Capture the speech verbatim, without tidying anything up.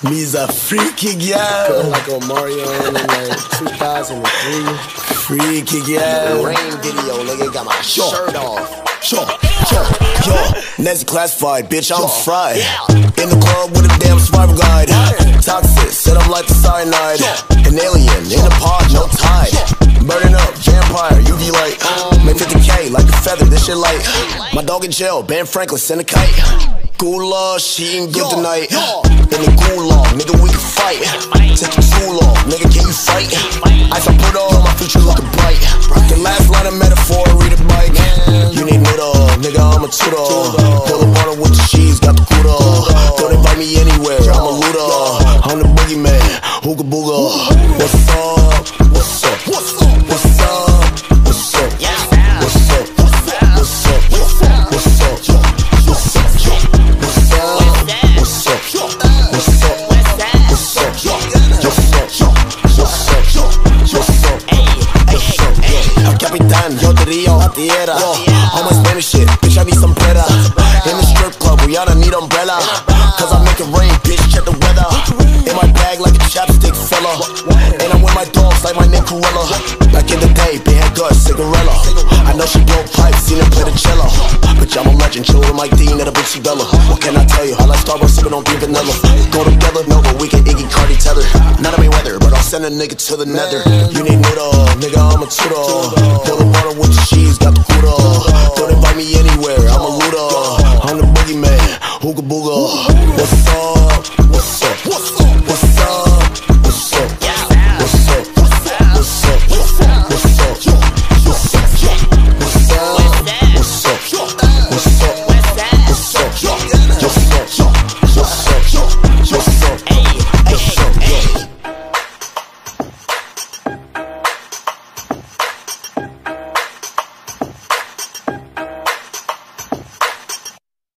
Me's a freaky girl. Feeling like Omarion in like two thousand three. Freaky girl. Rain video, nigga, got my Sure. shirt off. Sure, sure, yo, Nancy classified, bitch, I'm fried. In the club with a damn survival guide. Toxic, set up like the cyanide. An alien, in a pod, no tide. Burning up, vampire, U V light. Make fifty K like a feather, this shit light. My dog in jail, Ben Franklin, send a kite. Gula, she ain't good tonight. In the gulag, nigga, we can fight. Take you too long, nigga, can you fight? Ice I put on, my future looking bright. The last line of metaphor, read a bike. You need noodle, nigga, I'm a tutor. Fill the water with the cheese, got the cooler. Don't invite me anywhere, I'm a looter. I'm the boogeyman, hooga booga. What's up? What's up? What's up? What's up? What's up? What's up? What's up? What's up? What's up? What's up? What's up? What's up? What's up? What's up? What's up? What's up? El Capitan, yo te río, la tierra. All my Spanish shit, bitch, I need some bread. In the strip club, we oughta need umbrella. Cause I make it rain, bitch, check the weather. In my bag like a chapstick fella. And I'm with my dogs like my name Cruella. Back in the day, big head gut, cigarella. I know she blow pipes, seen her play the cello. But I'm a legend, chill with Mike Dean at a Bitsy Bella. What can I tell you? I like Starbucks, sipping on green vanilla. Go together, no, but we can Iggy Cardi tether. Not a Mayweather, but I'll send a nigga to the nether. You need noodle, nigga, I'm a tutor. Fill the water